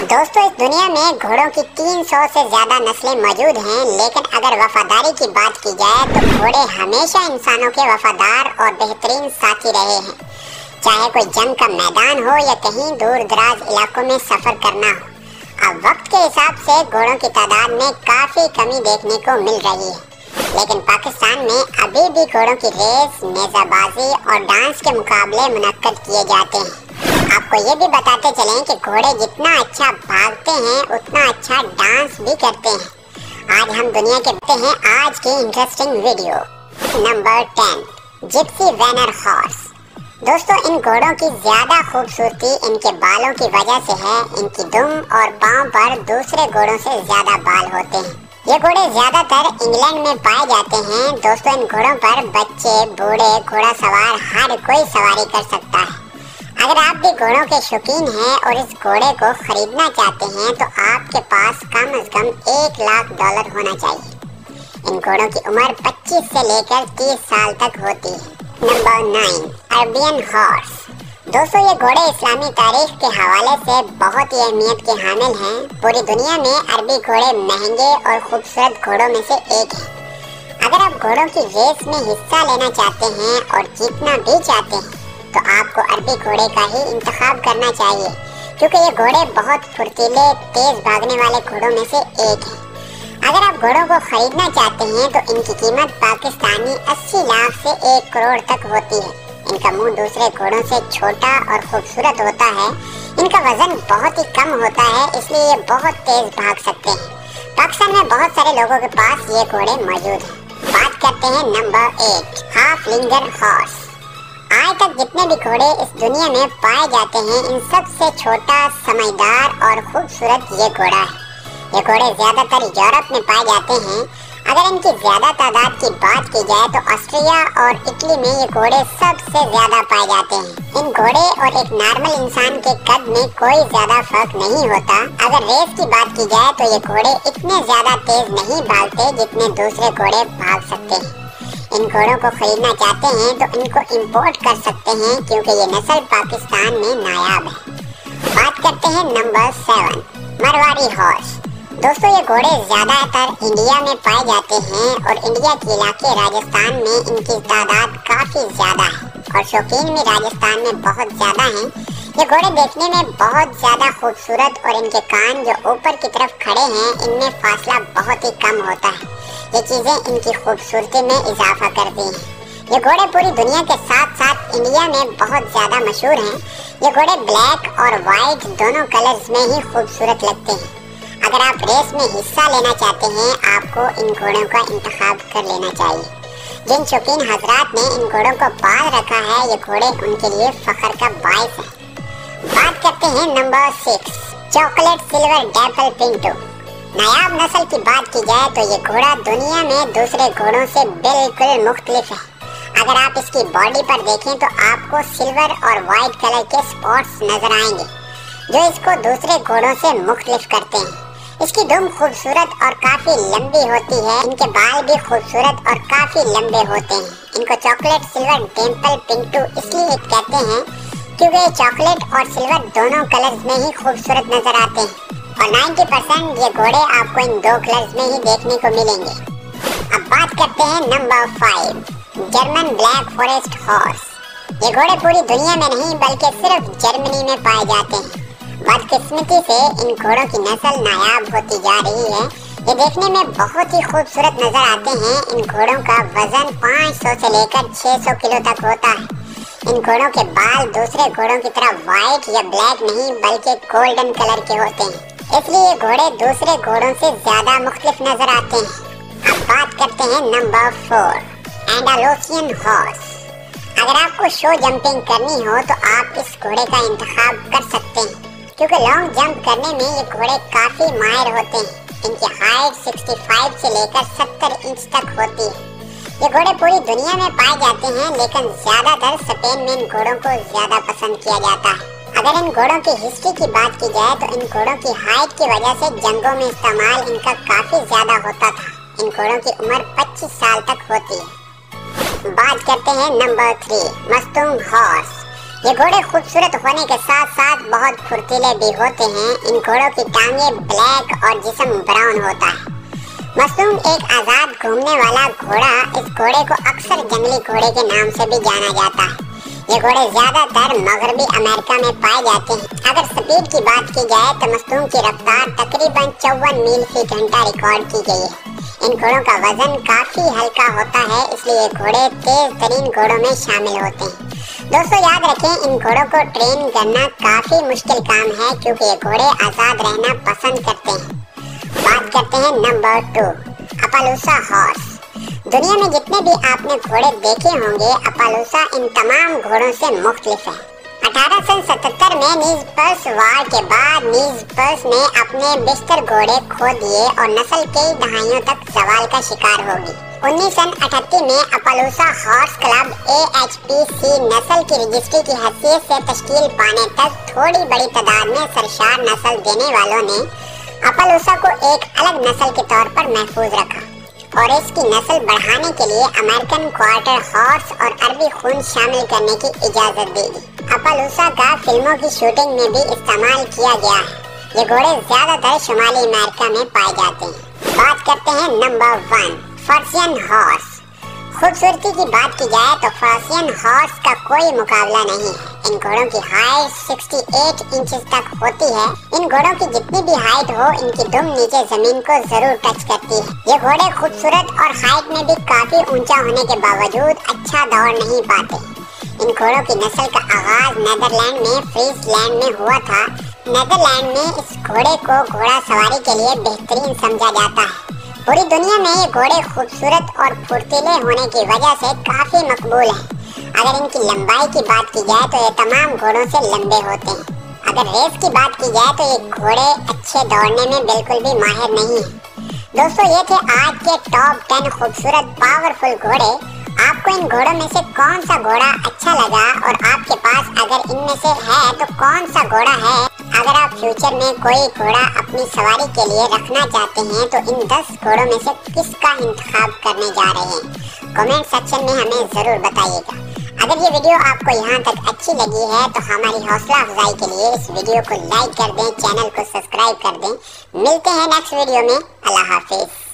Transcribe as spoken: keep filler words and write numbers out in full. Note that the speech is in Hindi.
दोस्तों, इस दुनिया में घोड़ों की तीन सौ से ज्यादा नस्लें मौजूद हैं, लेकिन अगर वफादारी की बात की जाए तो घोड़े हमेशा इंसानों के वफादार और बेहतरीन साथी रहे हैं। चाहे कोई जंग का मैदान हो या कहीं दूर दराज इलाकों में सफर करना हो। अब वक्त के हिसाब से घोड़ों की तादाद में काफी कमी देखने को मिल रही है, लेकिन पाकिस्तान में अभी भी घोड़ों की रेस, नेजाबाजी और डांस के मुकाबले मुनक्कद किए जाते हैं। आपको ये भी बताते चलें कि घोड़े जितना अच्छा भागते हैं उतना अच्छा डांस भी करते हैं। आज हम दुनिया के देखते हैं आज की interesting video. Number ten, gypsy vanner horse. दोस्तों, इन घोड़ों की ज्यादा खूबसूरती इनके बालों की वजह से है। इनकी दुम और पांव पर दूसरे घोड़ों से ज्यादा बाल होते हैं। ये घोड़े ज्यादातर इंग्लैंड में पाए जाते हैं। दोस्तों, इन घोड़ों पर बच्चे, बूढ़े, घोड़ा सवार हर कोई सवारी कर सकता है। अगर आप भी घोड़ों के शौकीन हैं और इस घोड़े को खरीदना चाहते हैं तो आपके पास कम से कम एक लाख डॉलर होना चाहिए। इन घोड़ों की उम्र पच्चीस से लेकर तीस साल तक होती है। Number nine, Arabian horse. दोस्तों, ये घोड़े इस्लामी तारीख के हवाले से बहुत ही अहमियत के हामिल हैं। पूरी दुनिया में अरबी घोड़े महंगे और खूबसूरत घोड़ों में से एक है। अगर आप घोड़ों की रेस में हिस्सा लेना चाहते हैं और जीतना भी चाहते हैं तो आपको अरबी घोड़े का ही इंतखाब करना चाहिए, क्योंकि ये घोड़े बहुत फुर्तीले, तेज भागने वाले घोड़ों में से एक है। अगर आप घोड़ों को खरीदना चाहते हैं तो इनकी कीमत पाकिस्तानी अस्सी लाख से एक करोड़ तक होती है। इनका मुंह दूसरे घोड़ों से छोटा और खूबसूरत होता है। इनका वजन बहुत ही कम होता है, इसलिए ये बहुत तेज भाग सकते हैं। पाकिस्तान में बहुत सारे लोगों के पास ये घोड़े मौजूद हैं। बात करते हैं number eight, Haflinger horse. आज तक जितने भी घोड़े इस दुनिया में पाए जाते हैं, इन सबसे छोटा, समझदार और खूबसूरत ये घोड़ा है। ये घोड़े ज्यादातर यूरोप में पाए जाते हैं। अगर इनकी ज्यादा तादाद की बात की जाए तो ऑस्ट्रिया और इटली में ये घोड़े सबसे ज्यादा पाए जाते हैं। इन घोड़े और एक नॉर्मल इंसान के कद में कोई ज्यादा फर्क नहीं होता। अगर रेस की बात की जाए तो ये घोड़े इतने ज्यादा तेज नहीं भागते जितने दूसरे घोड़े भाग सकते हैं। इन घोड़ों को खरीदना चाहते हैं तो इनको इंपोर्ट कर सकते हैं, क्योंकि ये नस्ल पाकिस्तान में नायाब है। बात करते हैं नंबर सेवन, मरवारी हॉर्स। दोस्तों, ये घोड़े ज्यादातर इंडिया में पाए जाते हैं और इंडिया के इलाके राजस्थान में इनकी तादाद काफी ज्यादा है और शौकीन भी राजस्थान में बहुत ज्यादा हैं। ये घोड़े देखने में बहुत ज्यादा खूबसूरत और इनके कान जो ऊपर की तरफ खड़े हैं, इनमें फासला बहुत ही कम होता है। ये चीजें इनकी खूबसूरती में इजाफा करती हैं। ये घोड़े पूरी दुनिया के साथ साथ इंडिया में बहुत ज्यादा मशहूर हैं। ये घोड़े ब्लैक और वाइट दोनों कलर्स में ही खूबसूरत लगते हैं। अगर आप रेस में हिस्सा लेना चाहते हैं, आपको इन घोड़ों का इंतखाब कर लेना चाहिए। जिन शौकीन हजरात ने इन घोड़ों को पाल रखा है, ये घोड़े उनके लिए फख्र का बाइस है। बात करते हैं number six, chocolate silver dapple pinto. नायाब नस्ल की बात की जाए तो ये घोड़ा दुनिया में दूसरे घोड़ों से बिल्कुल मुख्तलिफ है। अगर आप इसकी बॉडी पर देखें तो आपको सिल्वर और वाइट कलर के स्पॉट्स नजर आएंगे, जो इसको दूसरे घोड़ों से मुख्तलिफ करते हैं। इसकी दुम खूबसूरत और काफी लंबी होती है। इनके बाल भी खूबसूरत और काफी लंबे होते हैं। इनको चॉकलेट सिल्वर डैपल पिंटो इसलिए कहते हैं क्योंकि ये चॉकलेट और सिल्वर दोनों कलर्स में ही खूबसूरत नजर आते हैं और नब्बे परसेंट ये घोड़े आपको इन दो कलर्स में ही देखने को मिलेंगे। अब बात करते हैं number five, German black forest horse. ये घोड़े पूरी दुनिया में नहीं बल्कि सिर्फ जर्मनी में पाए जाते हैं। बदकिस्मती से इन घोड़ों की नस्ल नायाब होती जा रही है। ये देखने में बहुत ही खूबसूरत नजर आते हैं। इन घोड़ों का वजन पाँच सौ से लेकर छह सौ किलो तक होता है। इन घोड़ों के बाल दूसरे घोड़ों की तरह व्हाइट या ब्लैक नहीं बल्कि गोल्डन कलर के होते हैं, इसलिए घोड़े दूसरे घोड़ों से ज्यादा मुख्तलिफ नजर आते हैं। अब बात करते हैं नंबर फोर, एंडालुसियन हॉर्स। अगर आपको शो जंपिंग करनी हो तो आप इस घोड़े का इंतखाब कर सकते हैं, क्योंकि लॉन्ग जंप करने में ये घोड़े काफी माहिर होते हैं। इनकी हाइट पैंसठ से लेकर सत्तर इंच तक होती है। ये घोड़े पूरी दुनिया में पाए जाते हैं, लेकिन ज्यादातर स्पेन में इन घोड़ों को ज्यादा पसंद किया जाता है। अगर इन घोड़ों की हिस्ट्री की बात की जाए तो इन घोड़ों की हाइट की वजह से जंगों में इस्तेमाल इनका काफी ज्यादा होता था। इन घोड़ों की उम्र पच्चीस साल तक होती है। बात करते हैं नंबर थ्री, मस्तूंग हॉर्स। ये घोड़े खूबसूरत होने के साथ साथ बहुत फुर्तीले भी होते हैं। इन घोड़ों की टांगें ब्लैक और जिस्म ब्राउन होता है। मसलूम एक आज़ाद घूमने वाला घोड़ा। इस घोड़े को अक्सर जंगली घोड़े के नाम से भी जाना जाता है। ये घोड़े ज्यादातर मगरबी अमेरिका में पाए जाते हैं। अगर स्पीड की बात की जाए तो मसलूम की रफ्तार तकरीबन चौवन मील फी घंटा रिकॉर्ड की गई है। इन घोड़ों का वजन काफी हल्का होता है, इसलिए घोड़े तेज तरीन घोड़ों में शामिल होते हैं। दोस्तों याद रखें, इन घोड़ों को ट्रेन करना काफी मुश्किल काम है क्योंकि ये घोड़े आजाद रहना पसंद करते हैं। बात करते हैं नंबर टू, अपालूसा हॉर्स। दुनिया में जितने भी आपने घोड़े देखे होंगे, अपालूसा इन तमाम घोड़ों से मुख्तलिफ है। अठारह सौ सतहत्तर में नीजपर्स वार के बाद नीजपर्स ने अपने बिस्तर घोड़े खो दिए और नस्ल कई दहाइयों तक सवाल का शिकार होगी। उन्नीस सौ अठहत्तर में Appaloosa horse club A H P C नस्ल की रजिस्ट्री की हैसियत से तश्कील पाने तक थोड़ी बड़ी तादाद में सरशार नस्ल देने वालों ने अपालूसा को एक अलग नस्ल के तौर पर महफूज रखा और इसकी नस्ल बढ़ाने के लिए अमेरिकन क्वार्टर हॉर्स और अरबी खून शामिल करने की इजाजत दे दी। अपालूसा का फिल्मों की शूटिंग में भी इस्तेमाल किया गया है। ये घोड़े ज्यादातर शुमाली अमेरिका में पाए जाते हैं। बात करते हैं नंबर वन, पर्शियन हॉर्स। खूबसूरती की बात की जाए तो पर्शियन हॉर्स का कोई मुकाबला नहीं है। इन घोड़ों की हाइट अड़सठ इंचेस तक होती है। इन घोड़ों की जितनी भी हाइट हो, इनकी दुम नीचे जमीन को जरूर टच करती है। ये घोड़े खूबसूरत और हाइट में भी काफी ऊंचा होने के बावजूद अच्छा दौड़ नहीं पाते। इन घोड़ों की नस्ल का आगाज नेदरलैंड में फ्रीजलैंड में हुआ था। नेदरलैंड में इस घोड़े को घोड़ा सवारी के लिए बेहतरीन समझा जाता है। पूरी दुनिया में ये घोड़े खूबसूरत और फुर्तीले होने की वजह से काफी मकबूल हैं। अगर इनकी लंबाई की बात की जाए तो ये तमाम घोड़ों से लंबे होते हैं। अगर रेस की बात की जाए तो ये घोड़े अच्छे दौड़ने में बिल्कुल भी माहिर नहीं है। दोस्तों ये थे आज के टॉप टेन खूबसूरत पावरफुल घोड़े। आपको इन घोड़ों में से कौन सा घोड़ा अच्छा लगा और आपके पास अगर इनमें से है तो कौन सा घोड़ा है? अगर आप फ्यूचर में कोई घोड़ा अपनी सवारी के लिए रखना चाहते हैं तो इन दस घोड़ों में से किसका इंतखाब करने जा रहे हैं? कमेंट सेक्शन में हमें जरूर बताइएगा। अगर ये वीडियो आपको यहाँ तक अच्छी लगी है तो हमारी हौसला अफजाई के लिए इस वीडियो को लाइक कर दें, चैनल को सब्सक्राइब कर दें। मिलते हैं नेक्स्ट वीडियो में। अल्लाह हाफिज।